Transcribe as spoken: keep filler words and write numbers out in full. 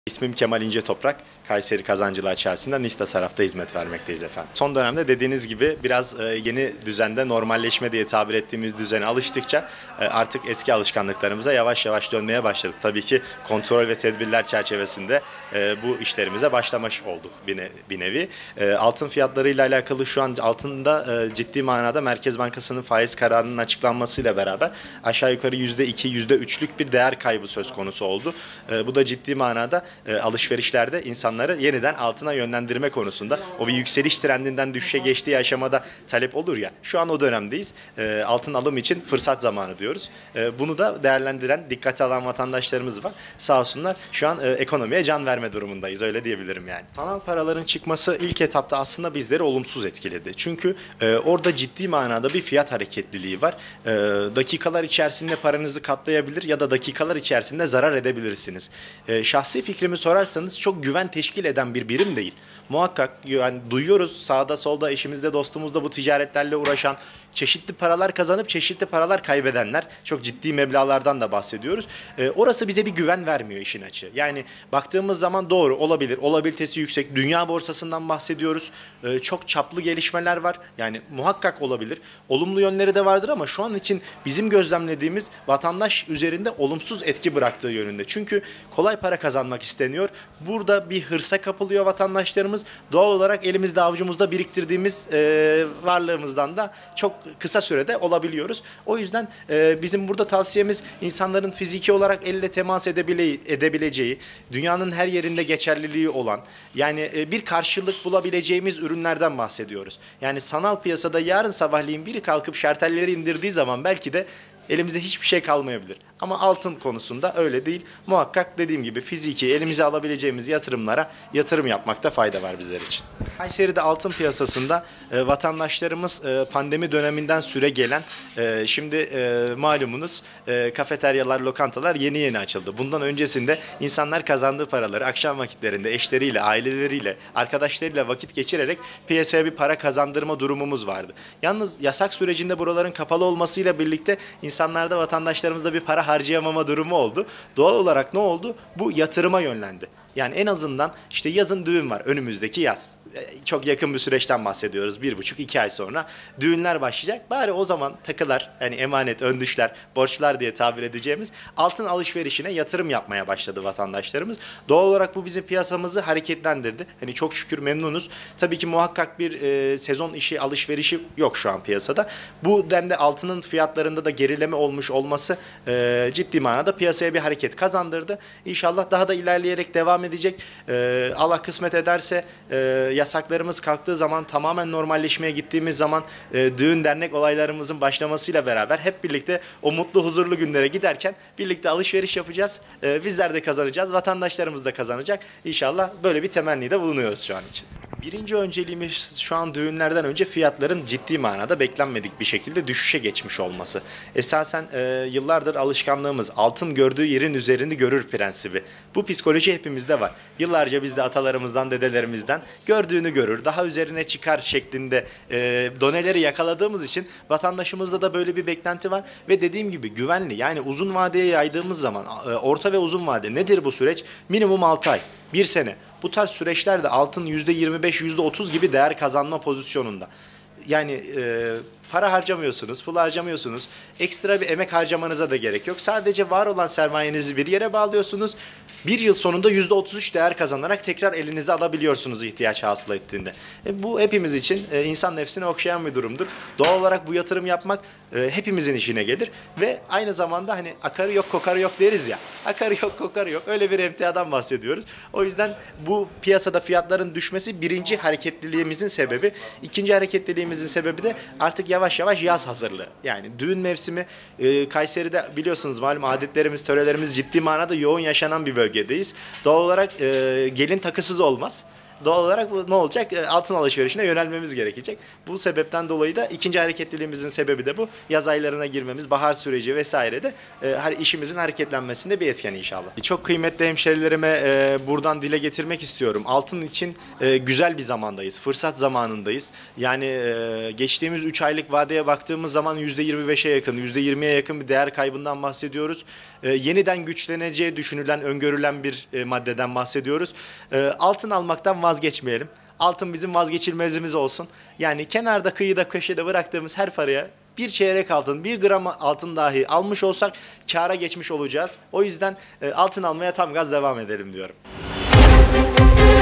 İsmim Kemal İnce Toprak. Kayseri Kazancılar Çarşısı'nda Nista Saraf'ta hizmet vermekteyiz efendim. Son dönemde dediğiniz gibi biraz yeni düzende normalleşme diye tabir ettiğimiz düzene alıştıkça artık eski alışkanlıklarımıza yavaş yavaş dönmeye başladık. Tabii ki kontrol ve tedbirler çerçevesinde bu işlerimize başlamış olduk bir nevi. Altın fiyatlarıyla alakalı şu an altında ciddi manada Merkez Bankası'nın faiz kararının açıklanmasıyla beraber aşağı yukarı yüzde iki, yüzde üçlük bir değer kaybı söz konusu oldu. Bu da ciddi manada E, alışverişlerde insanları yeniden altına yönlendirme konusunda o bir yükseliş trendinden düşüşe geçtiği aşamada talep olur ya, şu an o dönemdeyiz. E, altın alım için fırsat zamanı diyoruz. E, bunu da değerlendiren, dikkate alan vatandaşlarımız var. Sağ olsunlar, şu an e, ekonomiye can verme durumundayız, öyle diyebilirim yani. Sanal paraların çıkması ilk etapta aslında bizleri olumsuz etkiledi. Çünkü e, orada ciddi manada bir fiyat hareketliliği var. E, dakikalar içerisinde paranızı katlayabilir ya da dakikalar içerisinde zarar edebilirsiniz. E, şahsi fikrim sorarsanız çok güven teşkil eden bir birim değil. Muhakkak yani duyuyoruz sağda solda eşimizde dostumuzda bu ticaretlerle uğraşan, çeşitli paralar kazanıp çeşitli paralar kaybedenler, çok ciddi meblağlardan da bahsediyoruz. E, orası bize bir güven vermiyor işin açığı. Yani baktığımız zaman doğru olabilir, olabilitesi yüksek. Dünya borsasından bahsediyoruz. E, çok çaplı gelişmeler var. Yani muhakkak olabilir. Olumlu yönleri de vardır ama şu an için bizim gözlemlediğimiz vatandaş üzerinde olumsuz etki bıraktığı yönünde. Çünkü kolay para kazanmak isteniyor. Burada bir hırsa kapılıyor vatandaşlarımız. Doğal olarak elimizde avucumuzda biriktirdiğimiz e, varlığımızdan da çok kısa sürede olabiliyoruz. O yüzden e, bizim burada tavsiyemiz insanların fiziki olarak elle temas edebile edebileceği, dünyanın her yerinde geçerliliği olan, yani e, bir karşılık bulabileceğimiz ürünlerden bahsediyoruz. Yani sanal piyasada yarın sabahleyin biri kalkıp şartelleri indirdiği zaman belki de elimize hiçbir şey kalmayabilir. Ama altın konusunda öyle değil. Muhakkak dediğim gibi fiziki elimize alabileceğimiz yatırımlara yatırım yapmakta fayda var bizler için. Kayseri'de altın piyasasında e, vatandaşlarımız e, pandemi döneminden süre gelen, e, şimdi e, malumunuz e, kafeteryalar, lokantalar yeni yeni açıldı. Bundan öncesinde insanlar kazandığı paraları akşam vakitlerinde eşleriyle, aileleriyle, arkadaşlarıyla vakit geçirerek piyasaya bir para kazandırma durumumuz vardı. Yalnız yasak sürecinde buraların kapalı olmasıyla birlikte insanlarda, vatandaşlarımızda bir para harcayamama durumu oldu. Doğal olarak ne oldu? Bu yatırıma yönlendi. Yani en azından işte yazın düğün var, önümüzdeki yaz. Çok yakın bir süreçten bahsediyoruz. Bir buçuk iki ay sonra düğünler başlayacak. Bari o zaman takılar, yani emanet, öndüşler, borçlar diye tabir edeceğimiz altın alışverişine yatırım yapmaya başladı vatandaşlarımız. Doğal olarak bu bizim piyasamızı hareketlendirdi. Hani çok şükür memnunuz. Tabii ki muhakkak bir e, sezon işi, alışverişi yok şu an piyasada. Bu demde altının fiyatlarında da gerileme olmuş olması e, ciddi manada piyasaya bir hareket kazandırdı. İnşallah daha da ilerleyerek devam edecek. E, Allah kısmet ederse e, yasaklarımız kalktığı zaman, tamamen normalleşmeye gittiğimiz zaman e, düğün dernek olaylarımızın başlamasıyla beraber hep birlikte o mutlu huzurlu günlere giderken birlikte alışveriş yapacağız. E, bizler de kazanacağız, vatandaşlarımız da kazanacak. İnşallah böyle bir temennide bulunuyoruz şu an için. Birinci önceliğimiz şu an düğünlerden önce fiyatların ciddi manada beklenmedik bir şekilde düşüşe geçmiş olması. Esasen e, yıllardır alışkanlığımız altın gördüğü yerin üzerini görür prensibi. Bu psikoloji hepimizde var. Yıllarca biz de atalarımızdan, dedelerimizden gördüğünü görür, daha üzerine çıkar şeklinde e, doneleri yakaladığımız için vatandaşımızda da böyle bir beklenti var. Ve dediğim gibi güvenli, yani uzun vadeye yaydığımız zaman e, orta ve uzun vade nedir bu süreç? Minimum altı ay, bir sene. Bu tarz süreçlerde altın yüzde yirmi beş, yüzde otuz gibi değer kazanma pozisyonunda. Yani e, para harcamıyorsunuz, pul harcamıyorsunuz. Ekstra bir emek harcamanıza da gerek yok. Sadece var olan sermayenizi bir yere bağlıyorsunuz. Bir yıl sonunda yüzde otuz üç değer kazanarak tekrar elinize alabiliyorsunuz ihtiyaç hasıl ettiğinde. E, bu hepimiz için e, insan nefsini okşayan bir durumdur. Doğal olarak bu yatırım yapmak e, hepimizin işine gelir. Ve aynı zamanda hani akarı yok kokarı yok deriz ya. Akarı yok kokarı yok, öyle bir emtiadan bahsediyoruz. O yüzden bu piyasada fiyatların düşmesi birinci hareketliliğimizin sebebi. İkinci hareketliliğimizin sebebi de artık yavaş yavaş yaz hazırlığı. Yani düğün mevsimi e, Kayseri'de biliyorsunuz malum adetlerimiz, törelerimiz ciddi manada yoğun yaşanan bir bölgedeyiz. Doğal olarak e, gelin takısız olmaz. doğal olarak bu ne olacak? E, altın alışverişine yönelmemiz gerekecek. Bu sebepten dolayı da ikinci hareketliliğimizin sebebi de bu. Yaz aylarına girmemiz, bahar süreci vesaire de e, her işimizin hareketlenmesinde bir etken inşallah. Çok kıymetli hemşerilerime e, buradan dile getirmek istiyorum. Altın için e, güzel bir zamandayız, fırsat zamanındayız. Yani e, geçtiğimiz üç aylık vadeye baktığımız zaman yüzde yirmi beşe yakın, yüzde yirmiye yakın bir değer kaybından bahsediyoruz. E, yeniden güçleneceği düşünülen, öngörülen bir e, maddeden bahsediyoruz. E, altın almaktan vazgeçmeyelim. Altın bizim vazgeçilmezimiz olsun. Yani kenarda, kıyıda, köşede bıraktığımız her paraya bir çeyrek altın, bir gram altın dahi almış olsak kâra geçmiş olacağız. O yüzden e, altın almaya tam gaz devam edelim diyorum.